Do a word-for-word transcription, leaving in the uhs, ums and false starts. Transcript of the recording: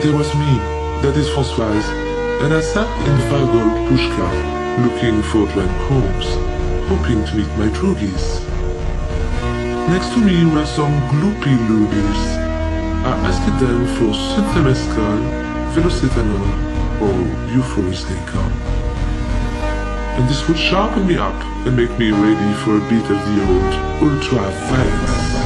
there was me, that is Françoise, and I sat in the Fargold pushcar, looking for Dwayne Combs, hoping to meet my droogies. Next to me were some gloopy loonies. I asked them for Synthemescal, Velocetanol, or Euphorislicon. And this would sharpen me up and make me ready for a bit of the old ultra-violence.